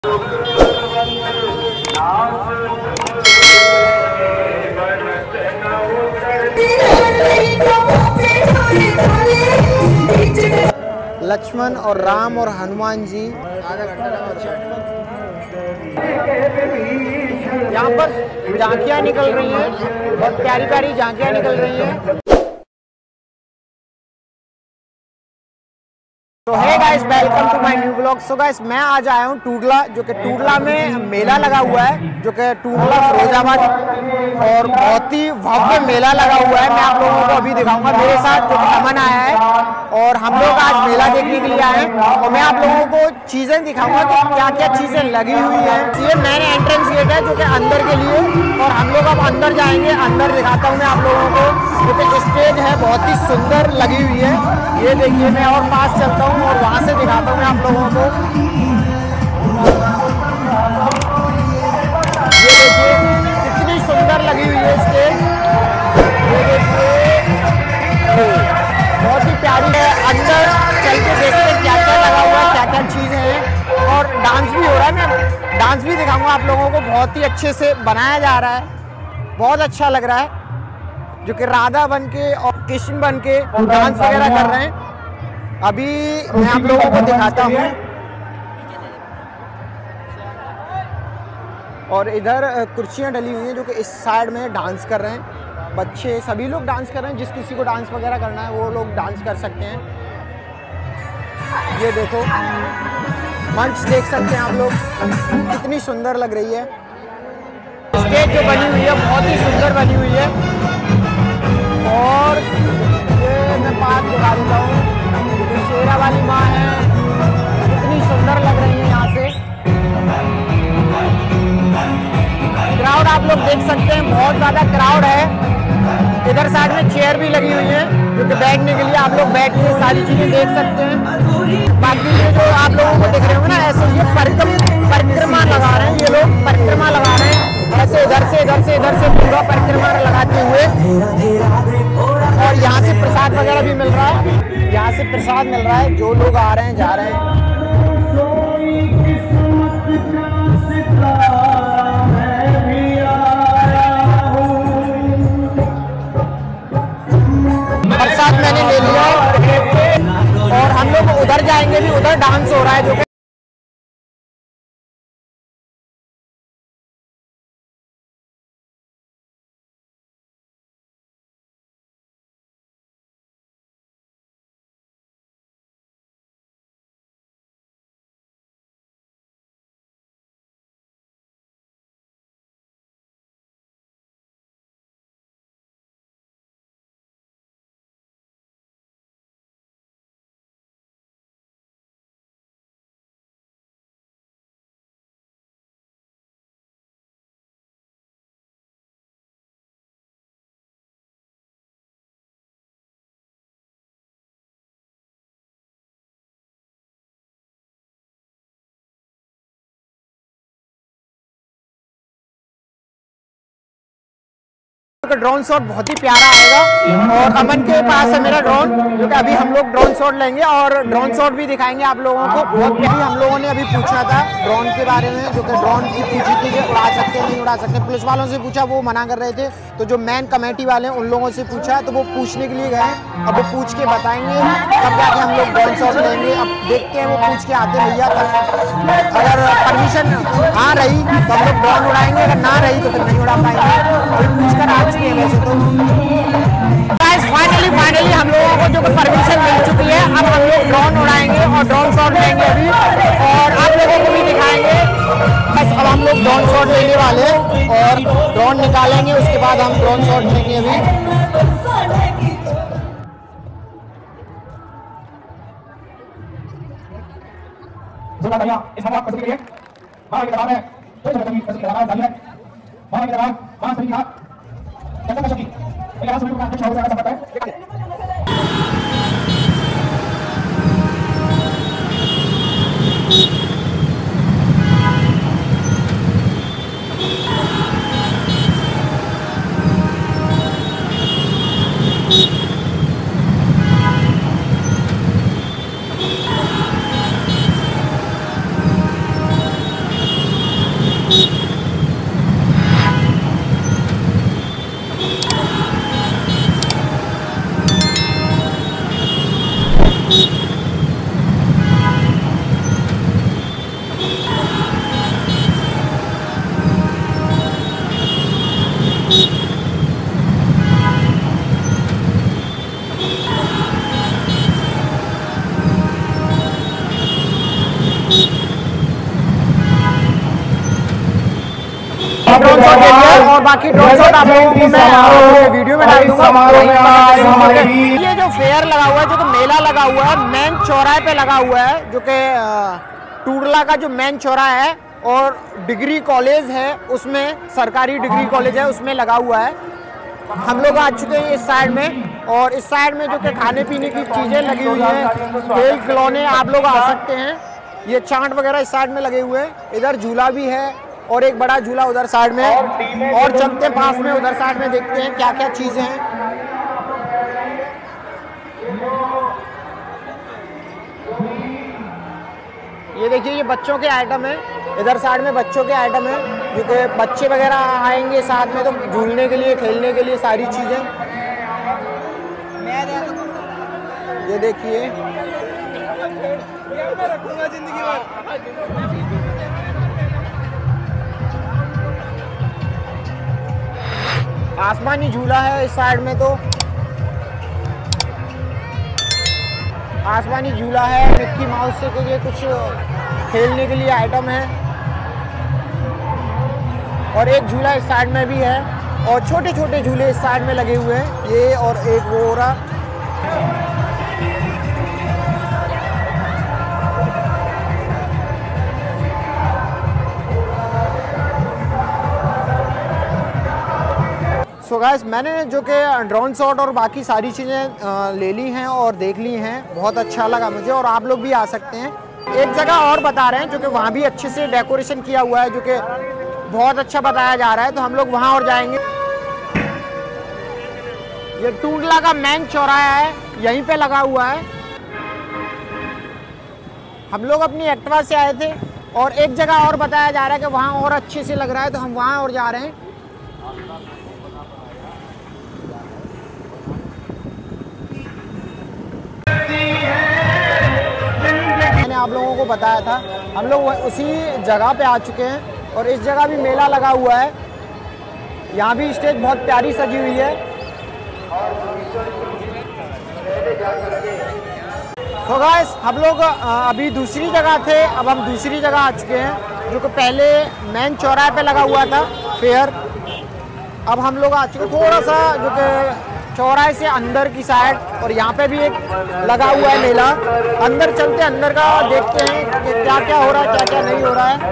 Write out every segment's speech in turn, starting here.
लक्ष्मण और राम और हनुमान जी यहाँ पर झांकियाँ निकल रही हैं, बहुत प्यारी प्यारी झांकियाँ निकल रही हैं। तो है guys, welcome to my new blog. So guys, मैं आज आया हूँ टूडला, जो कि टूडला में मेला लगा हुआ है, जो कि टूडला फिरोजाबाद, और बहुत ही भव्य मेला लगा हुआ है। मैं आप लोगों को अभी दिखाऊंगा। मेरे साथ जो अमन आया है और हम लोग आज मेला देखने के लिए आए हैं, और मैं आप लोगों को चीज़ें दिखाऊंगा कि क्या क्या चीज़ें लगी हुई हैं। ये मैंने एंट्रेंस गेट है जो कि अंदर के लिए, और हम लोग अब अंदर जाएंगे। अंदर दिखाता हूँ मैं आप लोगों को, जो कि स्टेज है बहुत ही सुंदर लगी हुई है। ये देखिए, मैं और पास चलता हूँ और वहाँ से दिखाता हूँ मैं आप लोगों को। ये देखिए कितनी सुंदर लगी हुई है स्टेज। ये देखिए बहुत ही प्यारी है। अंदर चल के देखते हैं क्या क्या लगा हुआ है, क्या क्या चीज़ें हैं, और डांस भी हो रहा है। मैं डांस भी दिखाऊंगा आप लोगों को। बहुत ही अच्छे से बनाया जा रहा है, बहुत अच्छा लग रहा है, जो कि राधा बन के और कृष्ण बन के डांस वगैरह कर रहे हैं। अभी मैं आप लोगों को दिखाता हूँ। और इधर कुर्सियाँ डली हुई हैं, जो कि इस साइड में डांस कर रहे हैं बच्चे। सभी लोग डांस कर रहे हैं, जिस किसी को डांस वगैरह करना है वो लोग डांस कर सकते हैं। ये देखो, मंच देख सकते हैं आप लोग, कितनी सुंदर लग रही है। स्टेज जो बनी हुई है बहुत ही सुंदर बनी हुई है। और ये मैं पास दिखा देता हूँ, शेरा वाली माँ है, कितनी सुंदर लग रही है। यहाँ से क्राउड आप लोग देख सकते हैं, बहुत ज़्यादा क्राउड है। इधर साइड में चेयर भी लगी हुई है, जो कि बैठने के लिए आप लोग बैठ के सारी चीज़ें देख सकते हैं। बाकी ये जो आप लोगों को दिख रहे होंगे ना, ऐसे ये परिक्रमा लगा रहे हैं, ये लोग परिक्रमा लगा रहे हैं ऐसे, इधर से इधर से इधर से पूरा परिक्रमा लगाते हुए। और यहाँ से प्रसाद वगैरह भी मिल रहा है, यहाँ से प्रसाद मिल रहा है। जो लोग आ रहे हैं जा रहे हैं। प्रसाद मैंने ले लिया और हम लोग उधर जाएंगे भी, उधर डांस हो रहा है जो कि ड्रोन शॉट बहुत ही प्यारा आएगा। और अमन के पास है मेरा ड्रोन, जो कि अभी हम लोग ड्रोन शॉट लेंगे और ड्रोन शॉट भी दिखाएंगे आप लोगों को। बहुत प्यारी, हम लोगों ने अभी पूछा था ड्रोन के बारे में, जो कि ड्रोन की पूछी थी कि उड़ा सकते हैं नहीं उड़ा सकते। पुलिस वालों से पूछा, वो मना कर रहे थे। तो जो मेन कमेटी वाले हैं उन लोगों से पूछा, तो वो पूछने के लिए गए हैं। अब वो पूछ के बताएंगे, तब जाके हम लोग ड्रोन शॉट लेंगे। अब देखते हैं, वो पूछ के आते भैया, तब अगर परमिशन हाँ रही तो हम लोग ड्रोन उड़ाएंगे, अगर ना रही तो फिर नहीं उड़ा पाएंगे। अभी पूछ कर आ चुके हैं वैसे तो। फाइनली हम लोगों को जो परमिशन मिल चुकी है। अब हम लोग ड्रोन उड़ाएंगे और ड्रोन शॉट लेंगे अभी, और आप लोगों को भी दिखाएंगे। बस अब हम लोग ड्रोन शॉट लेने वाले हैं और ड्रोन निकालेंगे, उसके बाद हम ड्रोन शॉट लेंगे अभी। ड्रोन शॉट ले लिया और बाकी ड्रोन शॉट आप लोगों को मैं वीडियो में डाल दूंगा। ये जो फेयर लगा हुआ है, जो कि मेला लगा हुआ है, मेन चौराहे पे लगा हुआ है, जो कि टूडला का जो मेन चौराहा है और डिग्री कॉलेज है, उसमें सरकारी डिग्री कॉलेज है, उसमें लगा हुआ है। हम लोग आ चुके हैं इस साइड में, और इस साइड में जो कि खाने पीने की चीज़ें लगी हुई हैं, खेल खिलौने, आप लोग आ सकते हैं। ये चाट वगैरह इस साइड में लगे हुए हैं। इधर झूला भी है और एक बड़ा झूला उधर साइड में, और चलते हैं पास में, उधर साइड में देखते हैं क्या क्या चीज़ें हैं। ये देखिए, ये बच्चों के आइटम है, इधर साइड में बच्चों के आइटम है, जो कि बच्चे वगैरह आएंगे साथ में तो झूलने के लिए, खेलने के लिए सारी चीज़ें। ये देखिए, आसमानी झूला है इस साइड में, तो आसमानी झूला है, मिक्की माउस से के लिए कुछ खेलने के लिए आइटम है, और एक झूला इस साइड में भी है, और छोटे छोटे झूले इस साइड में लगे हुए हैं, ये और एक वो हो रहा। सो गाइस, मैंने जो कि ड्रोन शॉट और बाकी सारी चीज़ें ले ली हैं और देख ली हैं, बहुत अच्छा लगा मुझे, और आप लोग भी आ सकते हैं। एक जगह और बता रहे हैं जो कि वहाँ भी अच्छे से डेकोरेशन किया हुआ है, जो कि बहुत अच्छा बताया जा रहा है, तो हम लोग वहाँ और जाएंगे। ये टूडला का मेन चौराहा है, यहीं पे लगा हुआ है। हम लोग अपनी एक्टिवा से आए थे, और एक जगह और बताया जा रहा है कि वहाँ और अच्छे से लग रहा है, तो हम वहाँ और जा रहे हैं। मैंने आप लोगों को बताया था, हम लोग उसी जगह पे आ चुके हैं, और इस जगह भी मेला लगा हुआ है। यहाँ भी स्टेज बहुत प्यारी सजी हुई है। तो गाइस, हम लोग अभी दूसरी जगह थे, अब हम दूसरी जगह आ चुके हैं, जो कि पहले मेन चौराहे पे लगा हुआ था फेयर। अब हम लोग आ चुके थोड़ा सा जो कि चौराहे से अंदर की साइड, और यहाँ पे भी एक लगा हुआ है मेला। अंदर चलते, अंदर का देखते हैं कि क्या क्या हो रहा है, क्या क्या नहीं हो रहा है।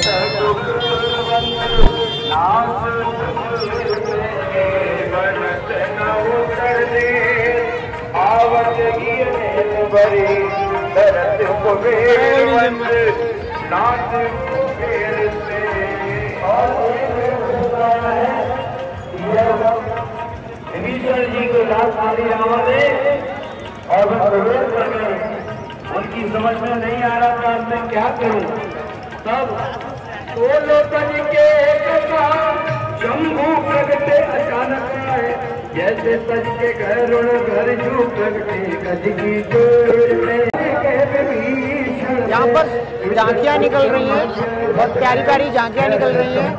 जी को लाल साड़ी आवाज़ और मैं प्रवेश कर गए, उनकी समझ में नहीं आ रहा था मैं क्या करूं। तब तो लोकन के शंभू प्रगटे अचानक आए, जैसे सज के घर जू प्रगटे गज की जोड़ में। यहाँ पर झांकियाँ निकल रही हैं, बहुत प्यारी प्यारी झांकियाँ निकल रही हैं।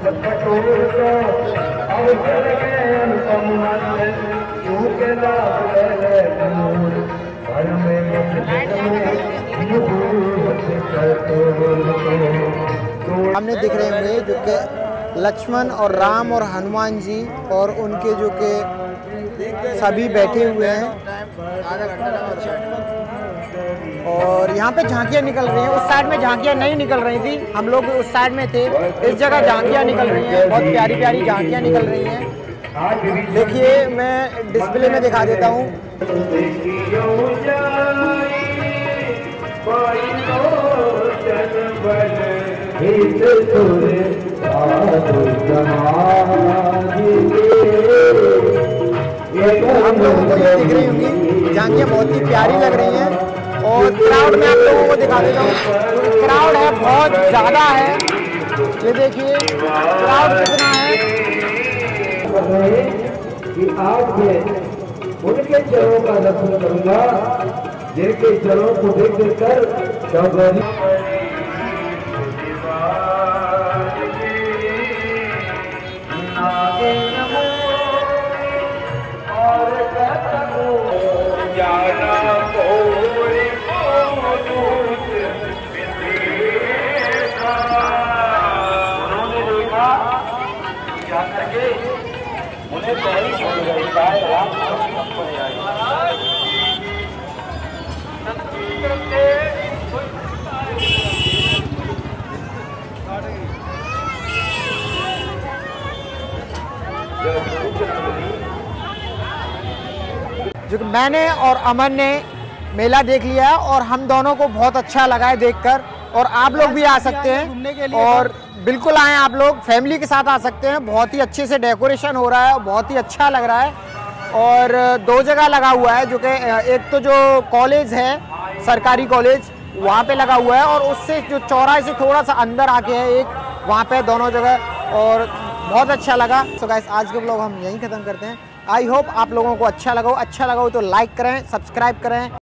सामने दिख रहे होंगे जो कि लक्ष्मण और राम और हनुमान जी और उनके जो कि सभी बैठे हुए हैं, और यहाँ पे झांकियाँ निकल रही हैं। उस साइड में झांकियाँ नहीं निकल रही थी, हम लोग उस साइड में थे, इस जगह झांकियाँ निकल रही हैं, बहुत प्यारी प्यारी झांकियाँ निकल रही हैं। देखिए, मैं डिस्प्ले में दिखा देता हूँ। आप लोगों को ये दिख रही होंगी झांकियाँ, बहुत ही प्यारी लग रही हैं। और क्राउड में आप लोगों को दिखा देता हूँ, तो क्राउड है बहुत ज़्यादा है। ये देखिए क्राउड कितना है। कि आज मैं उनके चरणों का दर्शन करूंगा जिनके चरणों को देख देख कर जो कि मैंने और अमन ने मेला देख लिया है और हम दोनों को बहुत अच्छा लगा है देखकर। और आप लोग भी आ सकते हैं और बिल्कुल आएँ, आप लोग फैमिली के साथ आ सकते हैं। बहुत ही अच्छे से डेकोरेशन हो रहा है, बहुत ही अच्छा लग रहा है। और 2 जगह लगा हुआ है, जो कि एक तो जो कॉलेज है सरकारी कॉलेज वहाँ पे लगा हुआ है, और उससे जो चौराहे से थोड़ा सा अंदर आके है एक, वहाँ पे दोनों जगह, और बहुत अच्छा लगा। सो गाइस आज के ब्लॉग हम यहीं ख़त्म करते हैं। आई होप आप लोगों को अच्छा लगा हो तो लाइक करें, सब्सक्राइब करें।